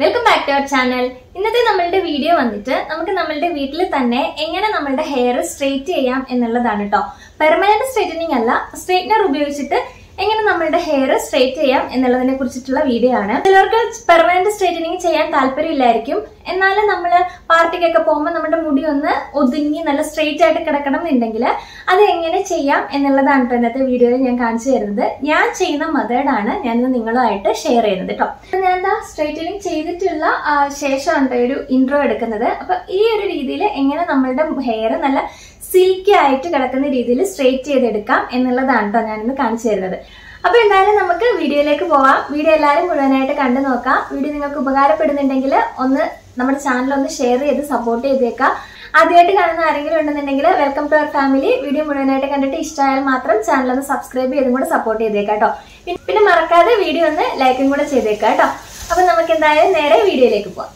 Welcome back to our channel. ഇന്നത്തെ നമ്മളുടെ video വന്നിട്ട് നമുക്ക് നമ്മളുടെ വീട്ടിൽ തന്നെ എങ്ങനെ നമ്മളുടെ ഹെയർ സ്ട്രെയിറ്റ് ചെയ്യാം എന്നുള്ളതാണ് കേട്ടോ. പെർമനന്റ് സ്ട്രെയിറ്റനിങ് അല്ല, സ്ട്രെയിറ്റ്നർ ഉപയോഗിച്ചിട്ട് എങ്ങനെ നമ്മളുടെ ഹെയർ സ്ട്രെയിറ്റ് ചെയ്യാം എന്നുള്ളതിനെ കുറിച്ചിട്ടുള്ള വീഡിയോ ആണ്. ചിലർക്ക് പെർമനന്റ് സ്ട്രെയിറ്റനിങ് ചെയ്യാൻ താല്പര്യമില്ലായിരിക്കും. എന്നാലും നമ്മൾ പാർട്ടിക്കൊക്കെ പോകുമ്പോൾ നമ്മുടെ മുടി ഒന്ന് ഒതുങ്ങി നല്ല സ്ട്രെയിറ്റ് ആയിട്ട് കിടക്കണം എന്നുണ്ടെങ്കിൽ അത് എങ്ങനെ ചെയ്യാം എന്നുള്ളതാണ് ഇപ്പൊ ഇന്നത്തെ വീഡിയോയിൽ ഞാൻ കാണിച്ചു തരുന്നത്. ഞാൻ ചെയ്യുന്ന മെത്തേഡാണ് ഞാനിന്ന് നിങ്ങളുമായിട്ട് ഷെയർ ചെയ്യുന്നത് കേട്ടോ. ഞാൻ എന്താ സ്ട്രെയിറ്റനിങ് ചെയ്തിട്ടുള്ള ശേഷമാണ് ഒരു ഇൻട്രോ എടുക്കുന്നത്. അപ്പൊ ഈ ഒരു രീതിയിൽ എങ്ങനെ നമ്മളുടെ ഹെയർ നല്ല സിൽക്കി ആയിട്ട് കിടക്കുന്ന രീതിയിൽ സ്ട്രെയിറ്റ് ചെയ്തെടുക്കാം എന്നുള്ളതാണ് കേട്ടോ ഞാനിന്ന് കാണിച്ചു തരുന്നത്. അപ്പൊ എന്തായാലും നമുക്ക് വീഡിയോയിലേക്ക് പോവാം. വീഡിയോ എല്ലാവരും മുഴുവനായിട്ട് കണ്ടു നോക്കാം. വീഡിയോ നിങ്ങൾക്ക് ഉപകാരപ്പെടുന്നുണ്ടെങ്കിൽ ഒന്ന് നമ്മുടെ ചാനൽ ഒന്ന് ഷെയർ ചെയ്ത് സപ്പോർട്ട് ചെയ്തേക്കാം. ആദ്യമായിട്ട് കാണുന്ന ആരെങ്കിലും ഉണ്ടെന്നുണ്ടെങ്കിൽ welcome to our family. Video മുഴുവനായിട്ട് കണ്ടിട്ട് ഇഷ്ടമായാൽ മാത്രം ചാനൽ ഒന്ന് സബ്സ്ക്രൈബ് ചെയ്തും കൂടെ സപ്പോർട്ട് ചെയ്തേക്കാം കേട്ടോ. പിന്നെ മറക്കാതെ വീഡിയോ ഒന്ന് ലൈക്കും കൂടെ ചെയ്തേക്കാം കേട്ടോ. അപ്പൊ നമുക്ക് എന്തായാലും നേരെ വീഡിയോയിലേക്ക് പോവാം.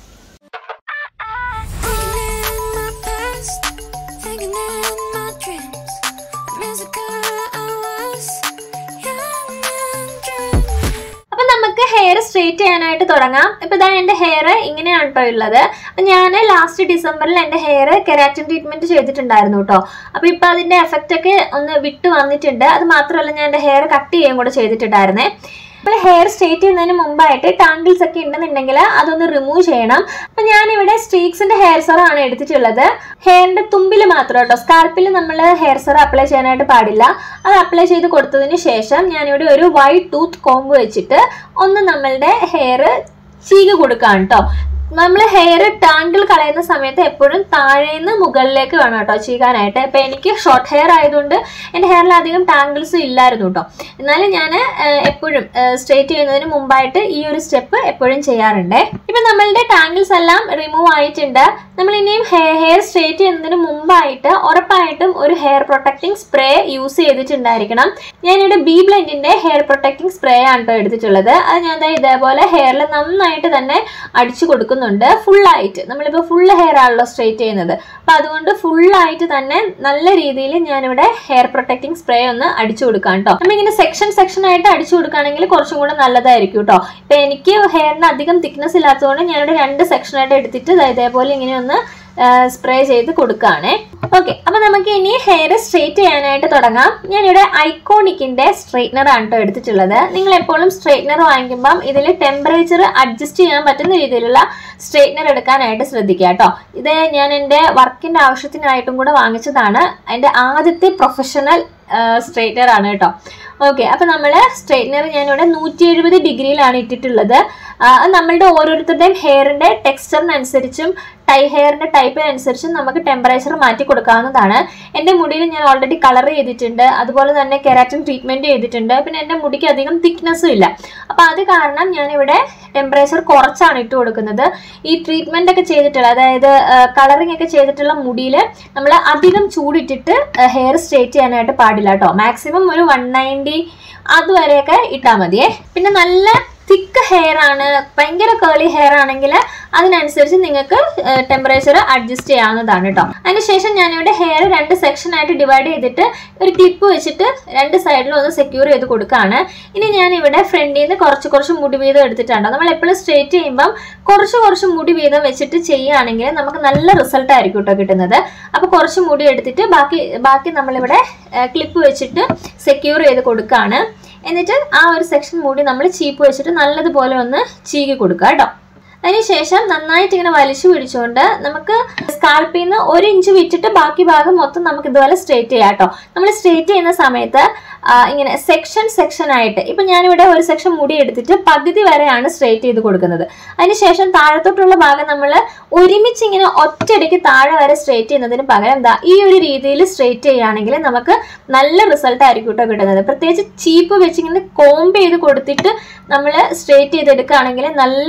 നമുക്ക് ഹെയർ സ്ട്രെയിറ്റ് ചെയ്യാനായിട്ട് തുടങ്ങാം. ഇപ്പൊ ഇതാ എന്റെ ഹെയർ ഇങ്ങനെയാണ് കേട്ടോ ഉള്ളത്. അപ്പൊ ഞാൻ ലാസ്റ്റ് ഡിസംബറിൽ എന്റെ ഹെയർ കെരാറ്റിൻ ട്രീറ്റ്മെന്റ് ചെയ്തിട്ടുണ്ടായിരുന്നു കേട്ടോ. അപ്പൊ ഇപ്പൊ അതിന്റെ എഫക്റ്റ് ഒക്കെ ഒന്ന് വിട്ടു വന്നിട്ടുണ്ട്. അത് മാത്രമല്ല ഞാൻ എന്റെ ഹെയർ കട്ട് ചെയ്യുകയും കൂടെ ചെയ്തിട്ടുണ്ടായിരുന്നേ. നമ്മൾ ഹെയർ സ്ട്രെയിറ്റ് ചെയ്യുന്നതിന് മുമ്പായിട്ട് ടാങ്കിൾസ് ഒക്കെ ഉണ്ടെന്നുണ്ടെങ്കിൽ അതൊന്ന് റിമൂവ് ചെയ്യണം. അപ്പൊ ഞാനിവിടെ സ്ട്രീക്സിന്റെ ഹെയർ സെറാണ് എടുത്തിട്ടുള്ളത്. ഹെയറിന്റെ തുമ്പിൽ മാത്രം കേട്ടോ, സ്കാൽപ്പിൽ നമ്മൾ ഹെയർ സെറ അപ്ലൈ ചെയ്യാനായിട്ട് പാടില്ല. അത് അപ്ലൈ ചെയ്ത് കൊടുത്തതിന് ശേഷം ഞാനിവിടെ ഒരു വൈറ്റ് ടൂത്ത് കോംബ് വെച്ചിട്ട് ഒന്ന് നമ്മളുടെ ഹെയർ ചീകി കൊടുക്കാം കേട്ടോ. നമ്മൾ ഹെയർ ടാങ്കിൾ കളയുന്ന സമയത്ത് എപ്പോഴും താഴേന്ന് മുകളിലേക്ക് വേണം കേട്ടോ ചീകാനായിട്ട്. ഇപ്പൊ എനിക്ക് ഷോർട്ട് ഹെയർ ആയതുകൊണ്ട് എൻ്റെ ഹെയറിൽ അധികം ടാങ്കിൾസ് ഇല്ലായിരുന്നു കേട്ടോ. എന്നാലും ഞാൻ എപ്പോഴും സ്ട്രെയിറ്റ് ചെയ്യുന്നതിന് മുമ്പായിട്ട് ഈ ഒരു സ്റ്റെപ്പ് എപ്പോഴും ചെയ്യാറുണ്ട്. ഇപ്പൊ നമ്മളുടെ ടാങ്കിൾസ് എല്ലാം റിമൂവ് ആയിട്ടുണ്ട്. നമ്മൾ ഇനിയും ഹെയർ സ്ട്രെയിറ്റ് ചെയ്യുന്നതിന് മുമ്പായിട്ട് ഉറപ്പായിട്ടും ഒരു ഹെയർ പ്രൊട്ടക്റ്റിംഗ് സ്പ്രേ യൂസ് ചെയ്തിട്ടുണ്ടായിരിക്കണം. ഞാനിവിടെ ബി ബ്ലെൻഡിന്റെ ഹെയർ പ്രൊട്ടക്റ്റിംഗ് സ്പ്രേ ആണ് കേട്ടോ എടുത്തിട്ടുള്ളത്. അത് ഞാൻ ഇതേപോലെ ഹെയറിൽ നന്നായിട്ട് തന്നെ അടിച്ചു കൊടുക്കും. ഫുള്ളായിട്ട് നമ്മളിപ്പോൾ ഫുൾ ഹെയർ ആണല്ലോ സ്ട്രെയിറ്റ് ചെയ്യുന്നത്. അപ്പൊ അതുകൊണ്ട് ഫുള്ളായിട്ട് തന്നെ നല്ല രീതിയിൽ ഞാനിവിടെ ഹെയർ പ്രൊട്ടക്റ്റിംഗ് സ്പ്രേ ഒന്ന് അടിച്ചു കൊടുക്കാം കേട്ടോ. നമ്മളിങ്ങനെ സെക്ഷൻ ആയിട്ട് അടിച്ചു കൊടുക്കുകയാണെങ്കിൽ കുറച്ചും കൂടെ നല്ലതായിരിക്കും കേട്ടോ. ഇപ്പൊ എനിക്ക് ഹെയറിന് അധികം തിക്നെസ് ഇല്ലാത്തതുകൊണ്ട് ഞാനിവിടെ 2 സെക്ഷനായിട്ട് എടുത്തിട്ട് ഇതേപോലെ ഇങ്ങനെ ഒന്ന് സ്പ്രേ ചെയ്ത് കൊടുക്കുകയാണേ. ഓക്കെ, അപ്പൊ നമുക്ക് ഇനി ഹെയർ സ്ട്രെയിറ്റ് ചെയ്യാനായിട്ട് തുടങ്ങാം. ഞാനിവിടെ ഐക്കോണിക്കിന്റെ സ്ട്രെയിറ്റ്നർ ആണ് കേട്ടോ എടുത്തിട്ടുള്ളത്. നിങ്ങൾ എപ്പോഴും സ്ട്രെയിറ്റ്നർ വാങ്ങിക്കുമ്പം ഇതിൽ ടെമ്പറേച്ചർ അഡ്ജസ്റ്റ് ചെയ്യാൻ പറ്റുന്ന രീതിയിലുള്ള സ്ട്രെയിറ്റ്നർ എടുക്കാനായിട്ട് ശ്രദ്ധിക്കുക കേട്ടോ. ഇത് ഞാൻ എൻ്റെ വർക്കിന്റെ ആവശ്യത്തിനായിട്ടും കൂടെ വാങ്ങിച്ചതാണ്. എൻ്റെ ആദ്യത്തെ പ്രൊഫഷണൽ സ്ട്രെയിറ്റ്നർ ആണ് കേട്ടോ. ഓക്കെ, അപ്പൊ നമ്മള് സ്ട്രെയിറ്റ്നർ ഞാനിവിടെ 170 ഡിഗ്രിയിലാണ് ഇട്ടിട്ടുള്ളത്. നമ്മളുടെ ഓരോരുത്തരുടെയും ഹെയറിന്റെ ടെക്സ്ചറിനനുസരിച്ചും ഹെയറിന്റെ ടൈപ്പിനനുസരിച്ചും നമുക്ക് ടെമ്പറേച്ചർ മാറ്റി കൊടുക്കാവുന്നതാണ്. എൻ്റെ മുടിയിൽ ഞാൻ ഓൾറെഡി കളർ ചെയ്തിട്ടുണ്ട്, അതുപോലെ തന്നെ കെരാറ്റിൻ ട്രീറ്റ്മെന്റ് ചെയ്തിട്ടുണ്ട്. പിന്നെ എൻ്റെ മുടിക്ക് അധികം തിക്നെസ്സും ഇല്ല. അപ്പൊ അത് കാരണം ഞാനിവിടെ ടെമ്പറേച്ചർ കുറച്ചാണ് ഇട്ട് കൊടുക്കുന്നത്. ഈ ട്രീറ്റ്മെന്റ് ഒക്കെ ചെയ്തിട്ടുള്ള, അതായത് കളറിംഗ് ഒക്കെ ചെയ്തിട്ടുള്ള മുടിയിൽ നമ്മൾ അധികം ചൂടിട്ടിട്ട് ഹെയർ സ്ട്രെയിറ്റ് ചെയ്യാനായിട്ട് പാടില്ല കേട്ടോ. മാക്സിമം ഒരു 190 അതുവരെയൊക്കെ ഇട്ടാൽ മതിയേ. പിന്നെ നല്ല തിക്ക് ഹെയർ ആണ്, ഭയങ്കര കേളി ഹെയർ ആണെങ്കിൽ അതിനനുസരിച്ച് നിങ്ങൾക്ക് ടെമ്പറേച്ചർ അഡ്ജസ്റ്റ് ചെയ്യാവുന്നതാണ് കേട്ടോ. അതിനുശേഷം ഞാനിവിടെ ഹെയർ 2 സെക്ഷനായിട്ട് ഡിവൈഡ് ചെയ്തിട്ട് ഒരു ക്ലിപ്പ് വെച്ചിട്ട് 2 സൈഡിലും ഒന്ന് സെക്യൂർ ചെയ്ത് കൊടുക്കുകയാണ്. ഇനി ഞാനിവിടെ ഫ്രണ്ടിൽ നിന്ന് കുറച്ച് മുടി വീതം എടുത്തിട്ടുണ്ടോ. നമ്മൾ എപ്പോഴും സ്ട്രെയിറ്റ് ചെയ്യുമ്പം കുറച്ച് മുടി വീതം വെച്ചിട്ട് ചെയ്യുകയാണെങ്കിൽ നമുക്ക് നല്ല റിസൾട്ട് ആയിരിക്കും കേട്ടോ കിട്ടുന്നത്. അപ്പോൾ കുറച്ച് മുടി എടുത്തിട്ട് ബാക്കി നമ്മളിവിടെ ക്ലിപ്പ് വെച്ചിട്ട് സെക്യൂർ ചെയ്ത് കൊടുക്കുകയാണ്. എന്നിട്ട് ആ ഒരു സെക്ഷൻ മൂടി നമ്മൾ ചീപ്പ് വെച്ചിട്ട് നല്ലതുപോലെ ഒന്ന് ചീകി കൊടുക്കുക കേട്ടോ. അതിനുശേഷം നന്നായിട്ട് ഇങ്ങനെ വലിച്ചു പിടിച്ചുകൊണ്ട് നമുക്ക് സ്കാൽപ്പിൽ നിന്ന് 1 ഇഞ്ച് വിട്ടിട്ട് ബാക്കി ഭാഗം മൊത്തം നമുക്ക് ഇതുപോലെ സ്ട്രെയിറ്റ് ചെയ്യാം കേട്ടോ. നമ്മൾ സ്ട്രെയിറ്റ് ചെയ്യുന്ന സമയത്ത് ഇങ്ങനെ സെക്ഷൻ ആയിട്ട്, ഇപ്പൊ ഞാനിവിടെ ഒരു സെക്ഷൻ മുടി എടുത്തിട്ട് പകുതി വരെയാണ് സ്ട്രെയിറ്റ് ചെയ്ത് കൊടുക്കുന്നത്. അതിനുശേഷം താഴത്തോട്ടുള്ള ഭാഗം നമ്മൾ ഒരുമിച്ച് ഇങ്ങനെ ഒറ്റയടിക്ക് താഴെ വരെ സ്ട്രെയിറ്റ് ചെയ്യുന്നതിന് പകരം ഈ ഒരു രീതിയിൽ സ്ട്രെയിറ്റ് ചെയ്യുകയാണെങ്കിൽ നമുക്ക് നല്ല റിസൾട്ട് ആയിരിക്കും കേട്ടോ കിട്ടുന്നത്. പ്രത്യേകിച്ച് ചീപ്പ് വെച്ച് ഇങ്ങനെ കോംബ് ചെയ്ത് കൊടുത്തിട്ട് നമ്മൾ സ്ട്രെയിറ്റ് ചെയ്തെടുക്കുകയാണെങ്കിൽ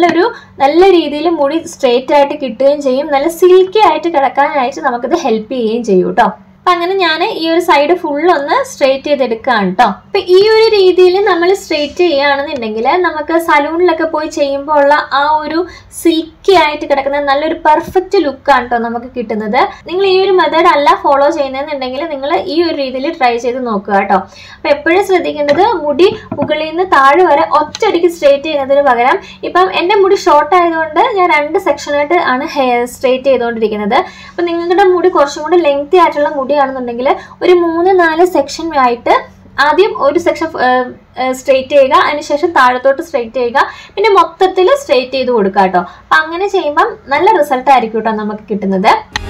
നല്ല രീതിയിൽ മുടി സ്ട്രെയിറ്റ് ആയിട്ട് കിട്ടുകയും ചെയ്യും. നല്ല സിൽക്കി ആയിട്ട് കിടക്കാനായിട്ട് നമുക്കിത് ഹെൽപ്പ് ചെയ്യുകയും ചെയ്യും കേട്ടോ. അപ്പം അങ്ങനെ ഞാൻ ഈ ഒരു സൈഡ് ഫുൾ ഒന്ന് സ്ട്രെയിറ്റ് ചെയ്തെടുക്കുകയാണ് കേട്ടോ. അപ്പം ഈ ഒരു രീതിയിൽ നമ്മൾ സ്ട്രെയിറ്റ് ചെയ്യുകയാണെന്നുണ്ടെങ്കിൽ നമുക്ക് സലൂണിലൊക്കെ പോയി ചെയ്യുമ്പോൾ ഉള്ള ആ ഒരു സിൽക്കി ആയിട്ട് കിടക്കുന്ന നല്ലൊരു പെർഫെക്റ്റ് ലുക്കാണ് കേട്ടോ നമുക്ക് കിട്ടുന്നത്. നിങ്ങൾ ഈ ഒരു മെത്തേഡ് അല്ല ഫോളോ ചെയ്യുന്നതെന്നുണ്ടെങ്കിൽ നിങ്ങൾ ഈ ഒരു രീതിയിൽ ട്രൈ ചെയ്ത് നോക്കുക കേട്ടോ. അപ്പം എപ്പോഴും ശ്രദ്ധിക്കേണ്ടത് മുടി മുകളിൽ നിന്ന് താഴെ വരെ ഒറ്റയടിക്ക് സ്ട്രെയിറ്റ് ചെയ്യുന്നതിന് പകരം ഇപ്പം എൻ്റെ മുടി ഷോർട്ട് ആയതുകൊണ്ട് ഞാൻ 2 സെക്ഷനായിട്ട് ആണ് ഹെയർ സ്ട്രെയിറ്റ് ചെയ്തുകൊണ്ടിരിക്കുന്നത്. അപ്പം നിങ്ങളുടെ മുടി കുറച്ചും കൂടി ലെങ്തി ആയിട്ടുള്ള മുടിയാണെന്നുണ്ടെങ്കിൽ ഒരു 3-4 സെക്ഷൻ ആയിട്ട് ആദ്യം ഒരു സെക്ഷൻ സ്ട്രെയിറ്റ് ചെയ്യുക, അതിനുശേഷം താഴത്തോട്ട് സ്ട്രെയിറ്റ് ചെയ്യുക, പിന്നെ മൊത്തത്തിൽ സ്ട്രെയിറ്റ് ചെയ്ത് കൊടുക്കുക കേട്ടോ. അപ്പം അങ്ങനെ ചെയ്യുമ്പം നല്ല റിസൾട്ട് ആയിരിക്കും കേട്ടോ നമുക്ക് കിട്ടുന്നത്.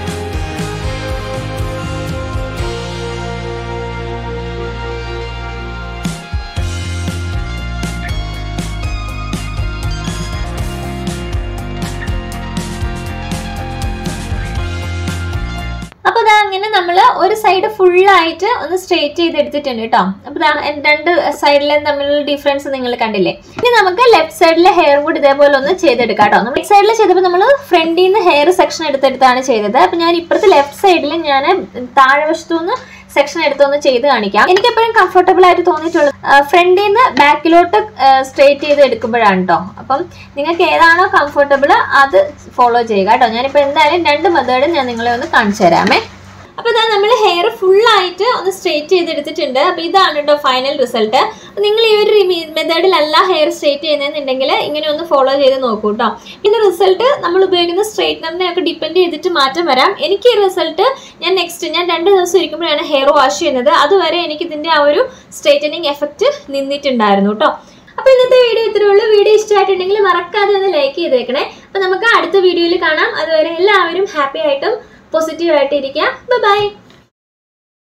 അപ്പോൾ ഇതാ അങ്ങനെ നമ്മൾ ഒരു സൈഡ് ഫുള്ളായിട്ട് ഒന്ന് സ്ട്രെയിറ്റ് ചെയ്തെടുത്തിട്ടുണ്ട് കേട്ടോ. അപ്പോൾ ഇതാ 2 സൈഡിലും തമ്മിലുള്ള ഡിഫറൻസ് നിങ്ങൾ കണ്ടില്ലേ. ഇനി നമുക്ക് ലെഫ്റ്റ് സൈഡിലെ ഹെയറും കൂടി ഇതേപോലെ ഒന്ന് ചെയ്തെടുക്കാം കേട്ടോ. ലെഫ്റ്റ് സൈഡിൽ ചെയ്തപ്പോൾ നമ്മൾ ഫ്രണ്ടിൽ നിന്ന് ഹെയർ സെക്ഷൻ എടുത്തെടുത്താണ് ചെയ്തത്. അപ്പോൾ ഞാൻ ഇപ്പുറത്തെ ലെഫ്റ്റ് സൈഡിൽ ഞാൻ താഴെ വശത്തുനിന്ന് സെക്ഷൻ എടുത്തൊന്ന് ചെയ്ത് കാണിക്കാം. എനിക്ക് എപ്പോഴും കംഫർട്ടബിൾ ആയിട്ട് തോന്നിയിട്ടുള്ളത് ഫ്രണ്ടിൽ നിന്ന് ബാക്കിലോട്ട് സ്ട്രെയിറ്റ് ചെയ്ത് എടുക്കുമ്പോഴാണ് കേട്ടോ. അപ്പം നിങ്ങൾക്ക് ഏതാണോ കംഫർട്ടബിൾ അത് ഫോളോ ചെയ്യുക കേട്ടോ. ഞാനിപ്പോൾ എന്തായാലും 2 മെത്തേഡും ഞാൻ നിങ്ങളെ ഒന്ന് കാണിച്ചു തരാമേ. അപ്പോൾ ഇതാ നമ്മൾ ഹെയർ ഫുള്ളായിട്ട് ഒന്ന് സ്ട്രെയിറ്റ് ചെയ്തെടുത്തിട്ടുണ്ട്. അപ്പോൾ ഇതാണ് കേട്ടോ ഫൈനൽ റിസൾട്ട്. നിങ്ങൾ ഈ ഒരു മെത്തേഡിലല്ല ഹെയർ സ്ട്രെയിറ്റ് ചെയ്യുന്നതെന്നുണ്ടെങ്കിൽ ഇങ്ങനെ ഒന്ന് ഫോളോ ചെയ്ത് നോക്കൂ കേട്ടോ. പിന്നെ റിസൾട്ട് നമ്മൾ ഉപയോഗിക്കുന്ന സ്ട്രെയിറ്റ്നറിനെ ഒക്കെ ഡിപ്പെൻഡ് ചെയ്തിട്ട് മാറ്റം വരാം. എനിക്ക് ഈ റിസൾട്ട് ഞാൻ 2 ദിവസം ഇരിക്കുമ്പോഴാണ് ഹെയർ വാഷ് ചെയ്യുന്നത്. അതുവരെ എനിക്ക് ഇതിൻ്റെ ആ ഒരു സ്ട്രെയിറ്റനിങ് എഫക്റ്റ് നിന്നിട്ടുണ്ടായിരുന്നു കേട്ടോ. അപ്പോൾ ഇന്നത്തെ വീഡിയോ ഇത്രയേ ഉള്ളൂ. വീഡിയോ ഇഷ്ടമായിട്ടുണ്ടെങ്കിൽ മറക്കാതെ ഒന്ന് ലൈക്ക് ചെയ്തേക്കണേ. അപ്പോൾ നമുക്ക് അടുത്ത വീഡിയോയിൽ കാണാം. അതുവരെ എല്ലാവരും ഹാപ്പി ആയിട്ടും പോസിറ്റീവ് ആയിട്ട് ഇരിക്കുക. ബൈ.